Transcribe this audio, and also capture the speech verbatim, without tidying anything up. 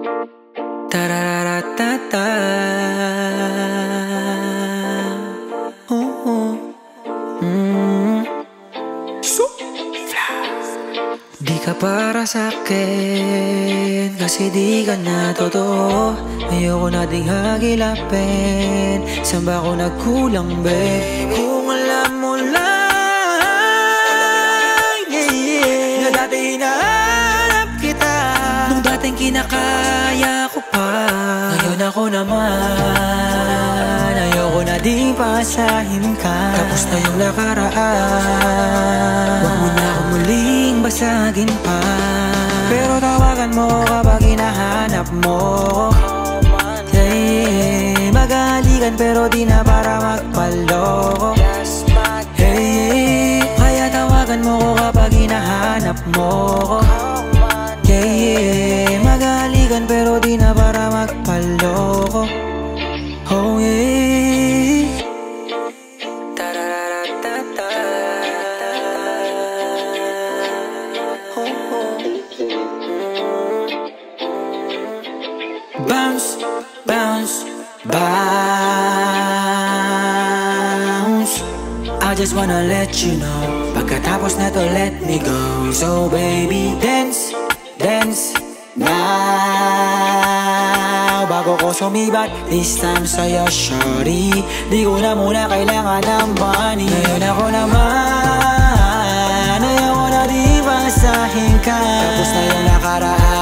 Tararatata. Oh, oh. Mm. So, di ka para sa'kin, kasi di ka na totoo. Ayoko na ding hagilapin, saan ba ako nagkulang, babe? Kung alam mo lang, yeah, yeah, na dati hinahanap kita, nung dating kinakaya ko pa. Ngayon ako naman, ayoko na ding pasahin ka. Tapos na yung nakaraan, huwag mo na ako muling basagin pa. Pero tawagan mo kapag hinahanap mo. Hey, maghahalikan pero di na para magpaloko. Hey, kaya tawagan mo ko kapag hinahanap mo ko. Yeah, maghahalikan pero di na para magpaloko. Oh yeah. Tararatata. Oh, oh. Bounce, bounce, bounce. I just wanna let you know, pagkatapos na to let me go. So baby, dance, dance now, bago ko sumibat. This time sa'yo, shorty, di ko na muna kailangan ng money. Ngayon ako naman, ayaw ko na di basahin ka. Tapos na yung nakaraan,